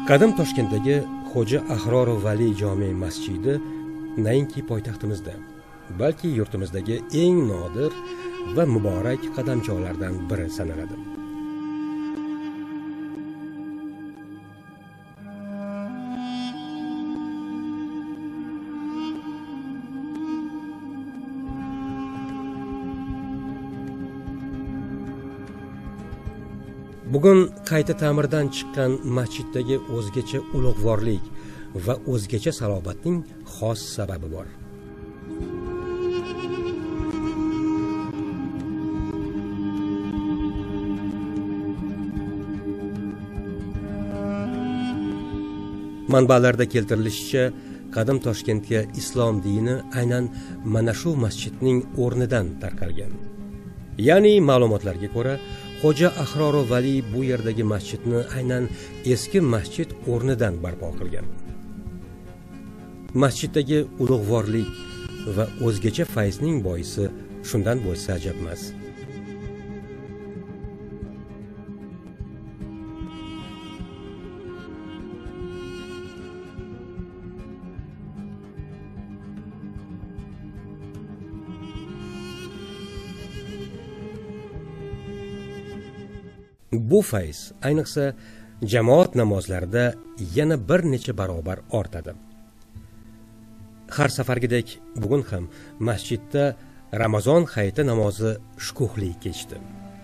Qadim Toshkentdagi Xo'ja Ahror Vali jome masjidi nainki poytaxtimizda, balki yurtimizdagi eng nodir va muborak qadamjolardan biri sanaladi. Bugun qayta ta'mirdan chiqqan masjiddagi o'zgacha ulug'vorlik va o'zgacha salobatning xos sababi bor. Manbalarda keltirilishicha, qadim Toshkentga islom dini aynan mana shu masjidning o'rnidan tarqalgan. Ya'ni ma'lumotlarga ko'ra, Xo'ja Ahror Vali bu yerdagi masjidni aynan eski masjid o'rnidan barpo qilgan. Masjiddagi ulug'vorlik va o'zgacha fayzning boisi shundan bo'lsa ajab emas. Bu fayz ayniqsa jamoat namozlarida yana bir necha barobar ortadi. Har safargidek bugun ham masjidda Ramazon hayiti namozi shukuhli kechdi.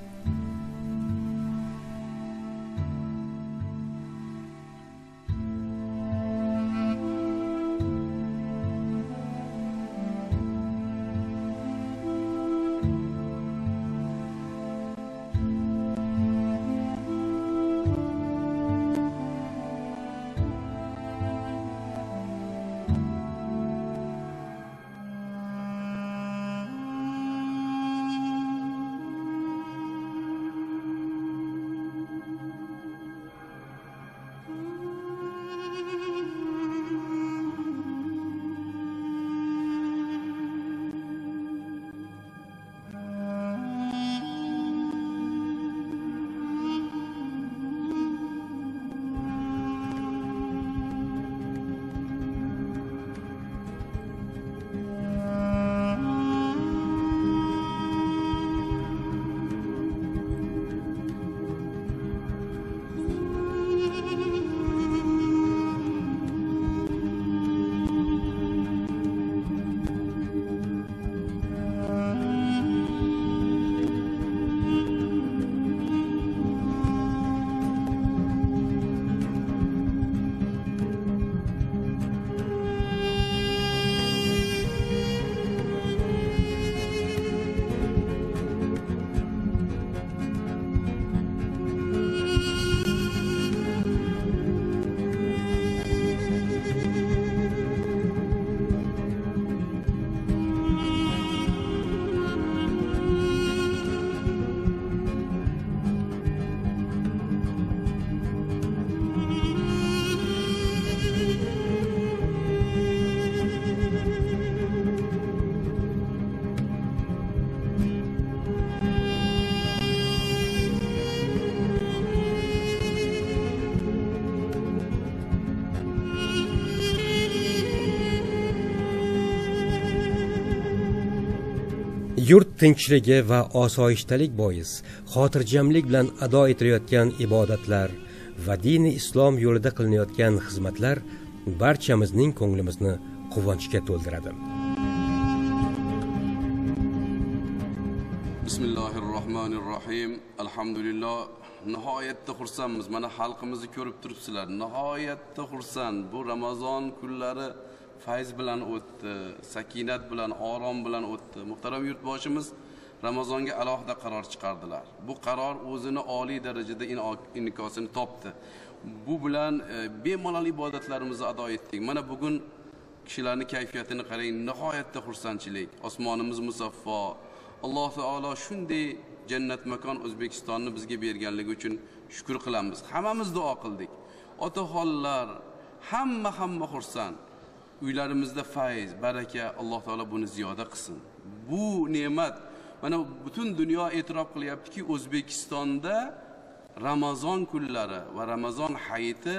Yurt tinchligi va osoyishtalik bois xotirjamlik bilan ado etilayotgan ibodatlar va dini islom yo'lida qilinayotgan xizmatlar barchamizning ko'nglimizni quvonchga to'ldiradi. Bismillahirrohmanirrohim. Alhamdulillah. Nihoyatda xursandmiz. Mana xalqimizni ko'rib turibsizlar. Nihoyatda xursand. Bu Ramazon kunlari fayz bilan o'tdi, sakinat bilan, orom bilan o'tdi. Muhtaram yurtboshimiz Ramazonga alohida qaror chiqardilar. Bu qaror o'zini oliy darajada inkosini topdi. Bu bilan bemalol ibodatlarimizni ado etdik. Mana bugun kishilarning kayfiyatini qarang, nihoyatda xursandchilik. Osmonimiz musaffo. Alloh taolo shunday jannat makon O'zbekistonni bizga berganligi uchun shukr qilamiz. Hammamiz duo qildik. Otaxonlar hamma xursand. Uylarimizda fayz, baraka, Alloh taolo buni ziyoda qilsin. Bu ne'mat mana butun dunyo e'tirof qilyaptiki, O'zbekistonda Ramazon kunlari va Ramazon hayiti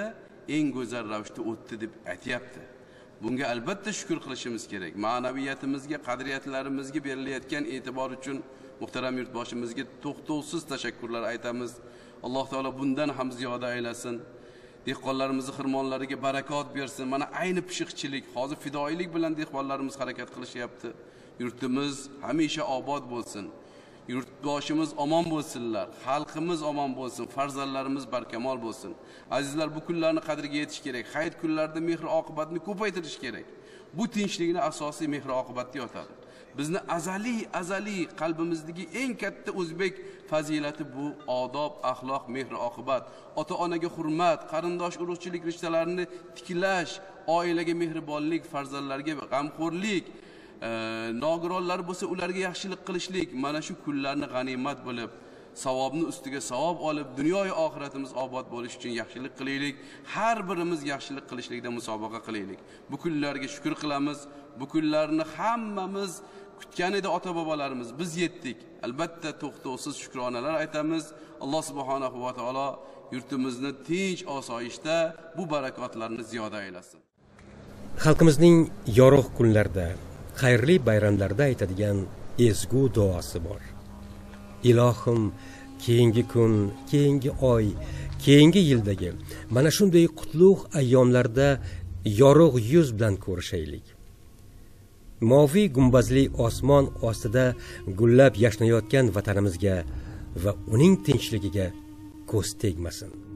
eng go'zal ravishda o'tdi deb aytyapti. Bunga albatta shukr qilishimiz kerak. Ma'naviyatimizga, qadriyatlarimizga berilayotgan e'tibor uchun muhtaram yurtboshimizga to'xtovsiz tashakkurlar aytamiz. Alloh taolo bundan ham ziyoda aylasin. Dehqonlarimizni xirmonlariga barakot bersin. Mana ayni pishiqchilik, hozir fidoilik bilan dehqonlarimiz harakat qilishyapti. Yurtimiz hamisha obod bo'lsin. Yurtboshimiz omon bo'lsinlar, xalqimiz omon bo'lsin, farzandlarimiz barkamol bo'lsin. Azizlar, bu kunlarni qadriga yetish kerak. Hayit kunlarida mehr oqibatni ko'paytirish kerak. Bu tinchlikning asosiy mehr oqibatda yotadi. Bizni azaliy qalbimizdagi eng katta o'zbek fazilati bu odob, axloq, mehr oqibat, ota-onaga hurmat, qarindosh urug'chilik rishtalarini tiklash, oilaga mehribonlik, farzandlarga g'amxo'rlik, nogironlar bo'lsa ularga yaxshilik qilishlik. Mana shu kunlarni g'animat bilib, savobni ustiga savob olib, dunyo va oxiratimiz obod bo'lish uchun yaxshilik qilaylik. Har birimiz yaxshilik qilishlikda musobaqa qilaylik. Bu kunlarga shukr qilamiz. Bu kunlarni hammamiz kutgan edi ota-bobolarimiz. Biz yetdik. Albatta to'xtovsiz shukronalar aytamiz. Alloh subhanahu va taolo yurtimizni tinch, osoyishta, bu barakotlarni ziyoda aylasin. Xalqimizning yorug' kunlarda, xayrli bayramlarda aytadigan ezgu duosi bor. Ilohim, keyingi kun, keyingi oy, keyingi yildagi mana shunday qutlug' ayyomlarda yorug' yuz bilan ko'rishaylik. Moviy gumbazli osmon ostida gullab yashnayotgan vatanimizga va uning tinchligiga ko'z tegmasin.